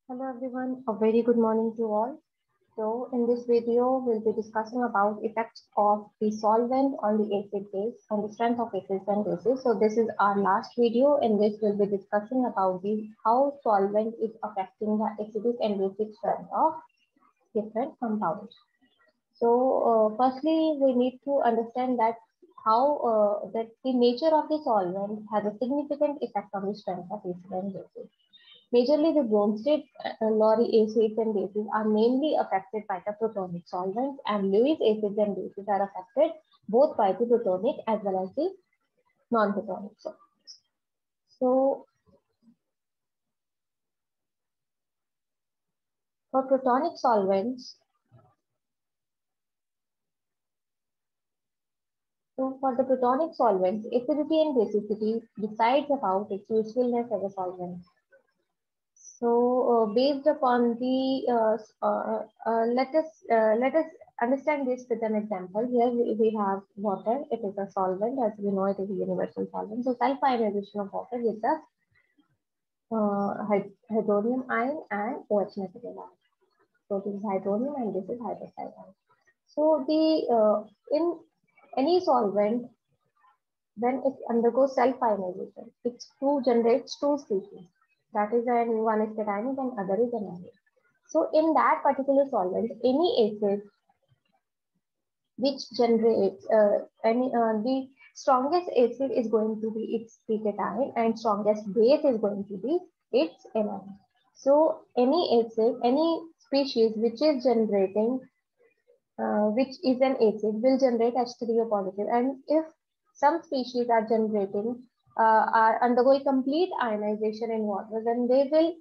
Hello everyone, a very good morning to all. So in this video, we'll be discussing about effects of the solvent on the acid base and the strength of acids and bases. So this is our last video in which we'll be discussing about the how solvent is affecting the acidic and basic strength of different compounds. So firstly, we need to understand that how that the nature of the solvent has a significant effect on the strength of acid and bases. Majorly, the Bronsted Lowry acids and bases are mainly affected by the protonic solvents, and Lewis acids and bases are affected both by the protonic as well as the non-protonic solvents. So, for protonic solvents, for the protonic solvents, acidity and basicity decides about its usefulness as a solvent. So, based upon the let us understand this with an example. Here we have water. It is a solvent, as we know, it is a universal solvent. So, self ionization of water gives us hydronium ion and OH negative ion. So, this is hydronium and this is hydroxide ion. So, the in any solvent, when it undergoes self ionization, it generates two species. That is, and one is cationic and other is anionic. So in that particular solvent, any acid which generates the strongest acid is going to be its cation and strongest base is going to be its anion. So any acid, any species which is generating, which is an acid, will generate H3O positive. And if some species are generating, are undergoing complete ionization in water, then they will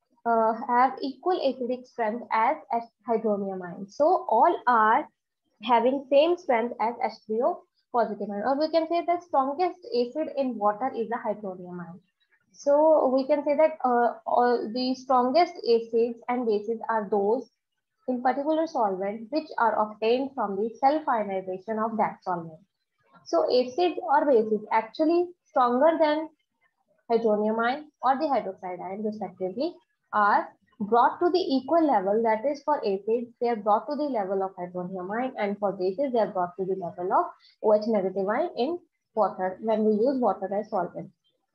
have equal acidic strength as hydronium ion. So all are having same strength as H3O positive ion. Or we can say the strongest acid in water is the hydronium ion. So we can say that all the strongest acids and bases are those in particular solvent which are obtained from the self-ionization of that solvent. So acids or bases actually stronger than hydronium ion or the hydroxide ion respectively are brought to the equal level, that is for acids they are brought to the level of hydronium ion and for bases they are brought to the level of OH negative ion in water when we use water as solvent.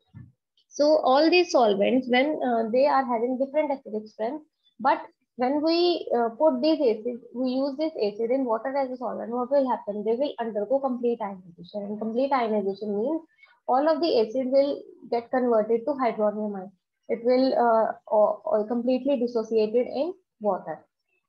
So all these solvents when they are having different acidic strength, but when we put these acids, we use this acid in water as a solvent, what will happen? They will undergo complete ionization, and complete ionization means all of the acid will get converted to hydronium ion. It will or completely dissociated in water.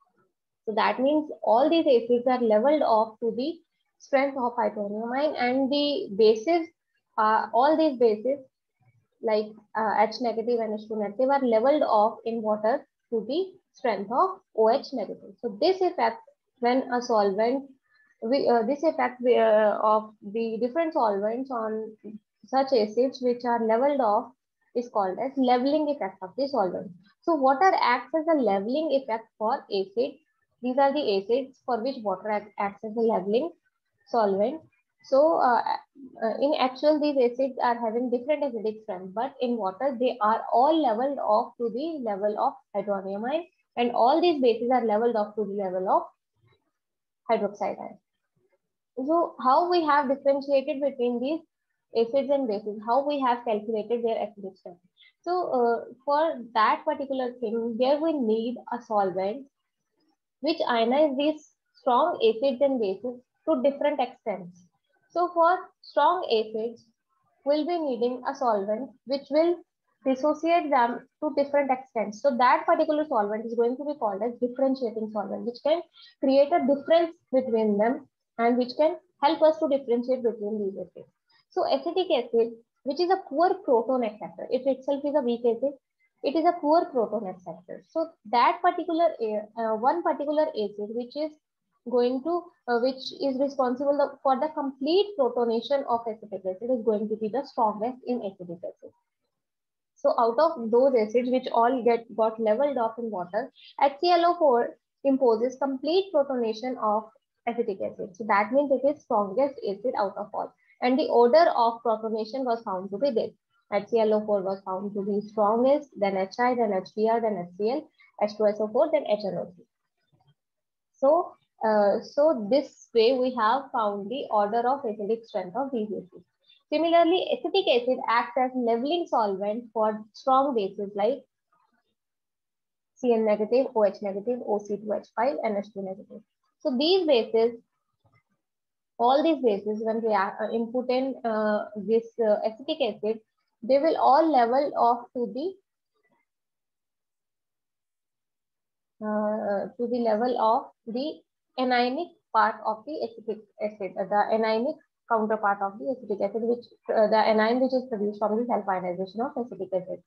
So that means all these acids are leveled off to the strength of hydronium ion, and the bases, all these bases like H negative and H2 negative are leveled off in water to the strength of OH negative. So this effect when a solvent, this effect of the different solvents on such acids which are leveled off is called as leveling effect of the solvent. So water acts as a leveling effect for acids. These are the acids for which water acts as a leveling solvent. So in actual, these acids are having different acidic strength, but in water, they are all leveled off to the level of hydronium ion, and all these bases are leveled off to the level of hydroxide ion. So how we have differentiated between these acids and bases, how we have calculated their acidic strength. So for that particular thing, there we need a solvent which ionize these strong acids and bases to different extents. So for strong acids, we'll be needing a solvent which will dissociate them to different extents. So that particular solvent is going to be called as differentiating solvent, which can create a difference between them and which can help us to differentiate between these acids. So acetic acid, which is a poor proton acceptor, it itself is a weak acid, it is a poor proton acceptor. So that particular one particular acid which is going to which is responsible for the complete protonation of acetic acid is going to be the strongest in acetic acid. So out of those acids which all got leveled off in water, HClO4 imposes complete protonation of acetic acid. So that means it is strongest acid out of all. And the order of protonation was found to be this. HClO4 was found to be strongest, then HI, then HBr, then HCl. H2SO4, then HNO3. So this way we have found the order of acidic strength of these acids. Similarly, acetic acid acts as leveling solvent for strong bases like Cn negative, OH negative, OC2H5, NH2 negative. So these bases, all these bases, when we input in this acetic acid, they will all level off to the level of the anionic part of the acetic acid, the anionic counterpart of the acetic acid, which the anion which is produced from the self-ionization of acetic acid.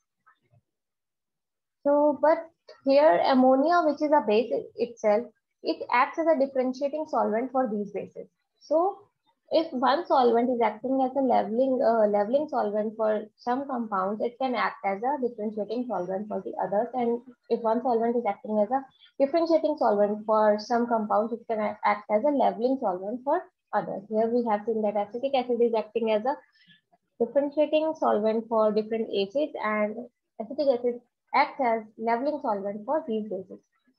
So, but here ammonia, which is a base itself, it acts as a differentiating solvent for these bases. So, if one solvent is acting as a leveling solvent for some compounds, it can act as a differentiating solvent for the others. And if one solvent is acting as a differentiating solvent for some compounds, it can act as a leveling solvent for others. Here we have seen that acetic acid is acting as a differentiating solvent for different acids, and acetic acid acts as leveling solvent for these bases.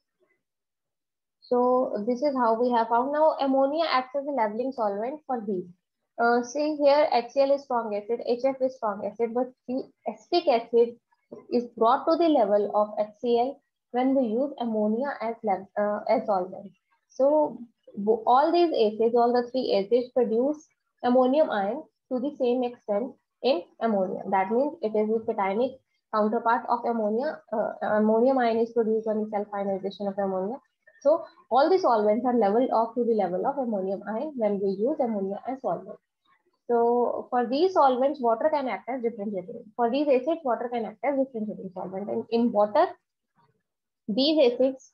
So this is how we have found. Now ammonia acts as a leveling solvent for these. See here, HCl is strong acid, HF is strong acid, but the acetic acid is brought to the level of HCl when we use ammonia as solvent. So all these acids, all the three acids produce ammonium ion to the same extent in ammonia. That means it is the cationic counterpart of ammonia. Ammonium ion is produced on the self-ionization of ammonia. So all the solvents are leveled off to the level of ammonium ion when we use ammonia as solvent. So for these solvents, water can act as differentiating. For these acids, water can act as differentiating solvent. And in water, these acids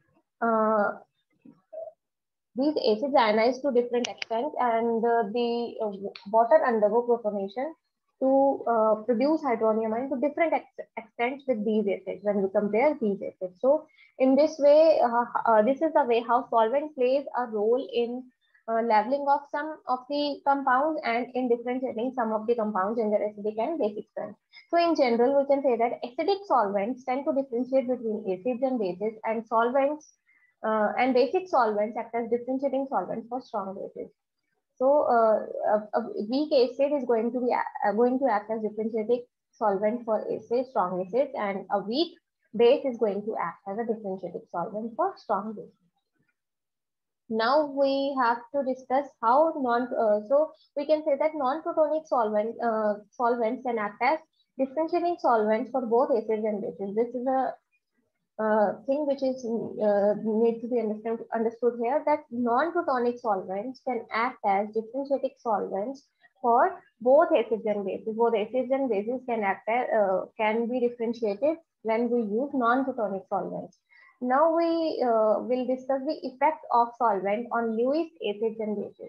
ionize to different extents, and the water undergo protonation to produce hydronium ion to different extents with these acids when we compare these acids. So in this way, this is the way how solvent plays a role in leveling of some of the compounds and in differentiating some of the compounds in their acidic and basic strength. So in general, we can say that acidic solvents tend to differentiate between acids and bases, and solvents and basic solvents act as differentiating solvents for strong bases. So a weak acid is going to act as differentiating solvent for acid, strong acids, and a weak base is going to act as a differentiating solvent for strong bases. Now we have to discuss how so we can say that non-protonic solvents can act as differentiating solvents for both acids and bases. This is a thing which is need to be understood here, that non-protonic solvents can act as differentiating solvents for both acids and bases. Both acids and bases can act as, can be differentiated when we use non-protonic solvents. Now we will discuss the effect of solvent on Lewis acids and bases.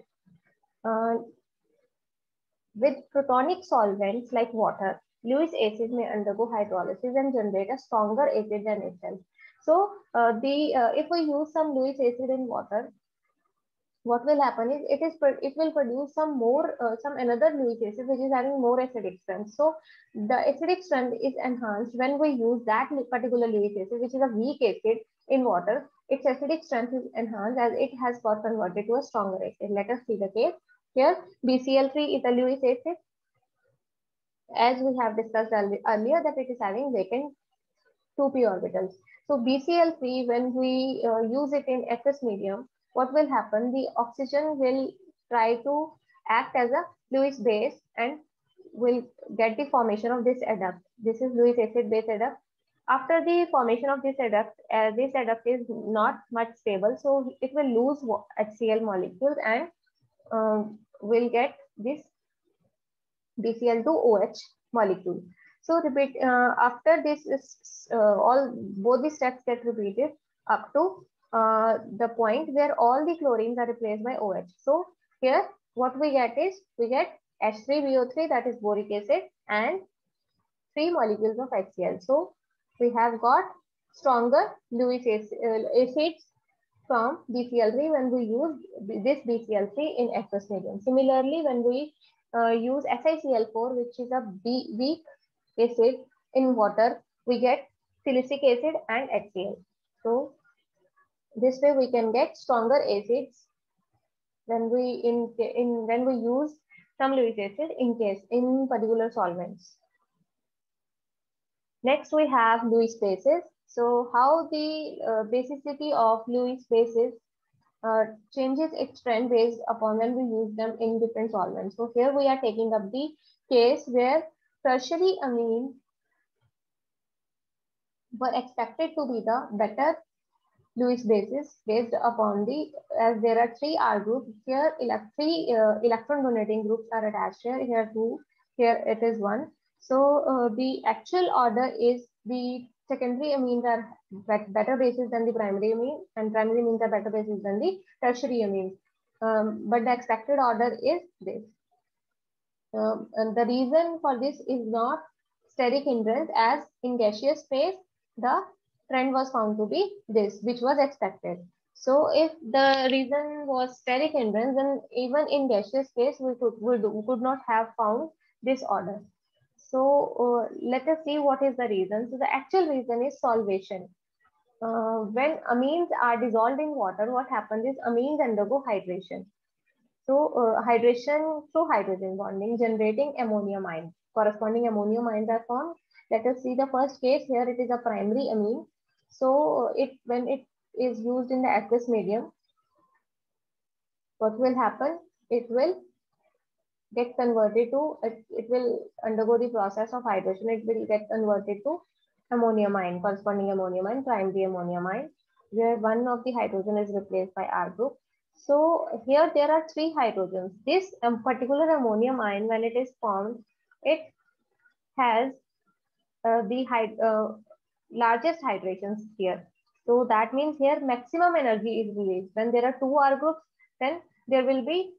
With protonic solvents like water, Lewis acid may undergo hydrolysis and generate a stronger acid than itself. So if we use some Lewis acid in water, what will happen is it will produce some another Lewis acid which is having more acidic strength. So the acidic strength is enhanced when we use that particular Lewis acid, which is a weak acid, in water. Its acidic strength is enhanced as it has got converted to a stronger acid. Let us see the case. Here, BCl3 is a Lewis acid. As we have discussed earlier, that it is having vacant 2p orbitals. So BCl3, when we use it in aqueous medium, what will happen? The oxygen will try to act as a Lewis base and will get the formation of this adduct. This is Lewis acid base adduct. After the formation of this adduct is not much stable, so it will lose HCl molecules and will get this BCl2OH molecule. So repeat after this is both the steps get repeated up to the point where all the chlorines are replaced by OH. So here what we get is we get H3BO3, that is boric acid, and 3 molecules of HCl. So we have got stronger Lewis acids from BCl3 when we use this BCl3 in aqueous medium. Similarly, when we use SiCl4, which is a weak acid, in water, we get silicic acid and HCl. So this way we can get stronger acids when we when we use some Lewis acid in particular solvents. Next we have Lewis bases. So how the basicity of Lewis bases changes its trend based upon when we use them in different solvents. So here we are taking up the case where tertiary amines were expected to be the better Lewis bases based upon the, as there are three R groups here, three electron donating groups are attached here. Here two, here it is one. So the actual order is the secondary amines are better bases than the primary amine, and primary amines are better bases than the tertiary amines. But the expected order is this. And the reason for this is not steric hindrance, as in gaseous phase the trend was found to be this, which was expected. So if the reason was steric hindrance, then even in gaseous phase we could not have found this order. So let us see what is the reason. So the actual reason is solvation. When amines are dissolved in water, what happens is amines undergo hydration. So hydration through hydrogen bonding, generating ammonium ions. Corresponding ammonium ions are formed. Let us see the first case. Here it is a primary amine. So when it is used in the aqueous medium, what will happen? It will get converted to, it will undergo the process of hydration. It will get converted to ammonium ion, corresponding ammonium ion, primary ammonium ion, where one of the hydrogen is replaced by R group. So here there are three hydrogens. This particular ammonium ion, when it is formed, it has the largest hydrations here. So that means here maximum energy is released. When there are two R groups, then there will be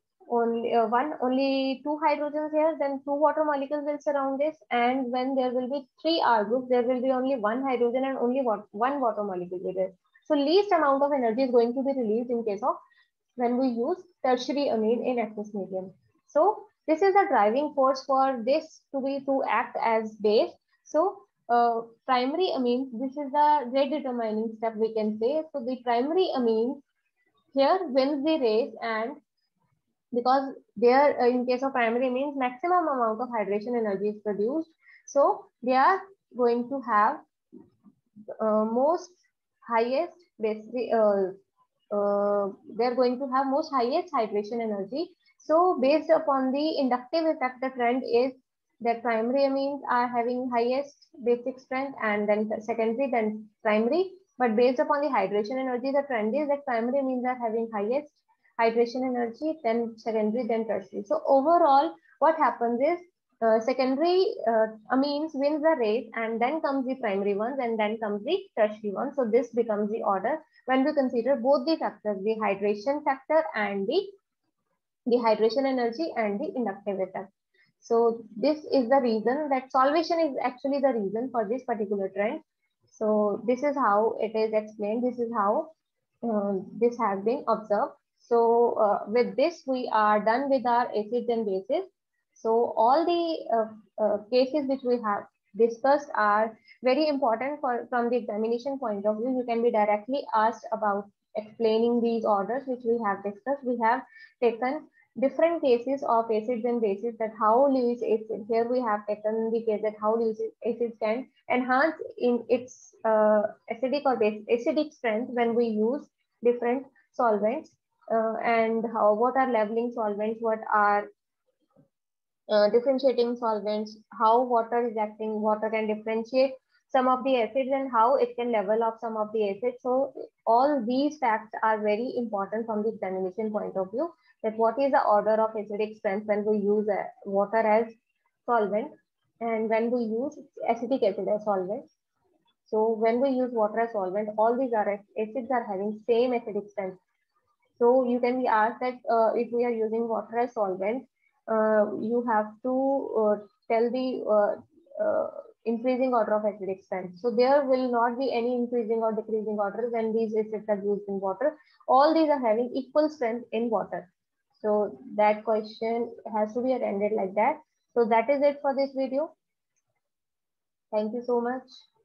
only two hydrogens here, then two water molecules will surround this. And when there will be three R groups, there will be only one hydrogen and only one water molecule will be there. So least amount of energy is going to be released in case of when we use tertiary amine in aqueous medium. So this is the driving force for this to act as base. So primary amines, this is the rate determining step we can say. So the primary amines here wins the race, and because there in case of primary amines maximum amount of hydration energy is produced, so they are going to have most highest basically they're going to have most highest hydration energy. So based upon the inductive effect, the trend is that primary amines are having highest basic strength and then secondary, then primary. But based upon the hydration energy, the trend is that primary amines are having highest hydration energy, then secondary, then tertiary. So overall, what happens is secondary amines wins the race, and then comes the primary ones, and then comes the tertiary ones. So this becomes the order when we consider both the factors, the hydration factor and the hydration energy and the inductive effect. So this is the reason that solvation is actually the reason for this particular trend. So this is how it is explained. This is how this has been observed. So with this, we are done with our acids and bases. So all the cases which we have discussed are very important from the examination point of view. You can be directly asked about explaining these orders which we have discussed. We have taken different cases of acids and bases, that how Lewis acid, here we have taken the case that how Lewis acids can enhance in its acidic or acidic strength when we use different solvents, and what are leveling solvents, what are differentiating solvents, how water is acting, water can differentiate some of the acids and how it can level off some of the acids. So all these facts are very important from the examination point of view, that what is the order of acidic strength when we use water as solvent and when we use acetic acid as solvent. So when we use water as solvent, all these acids are having same acidic strength. So you can be asked that if we are using water as solvent, you have to tell the increasing order of acidic strength. So there will not be any increasing or decreasing order when these acids are used in water. All these are having equal strength in water. So that question has to be attended like that. So that is it for this video. Thank you so much.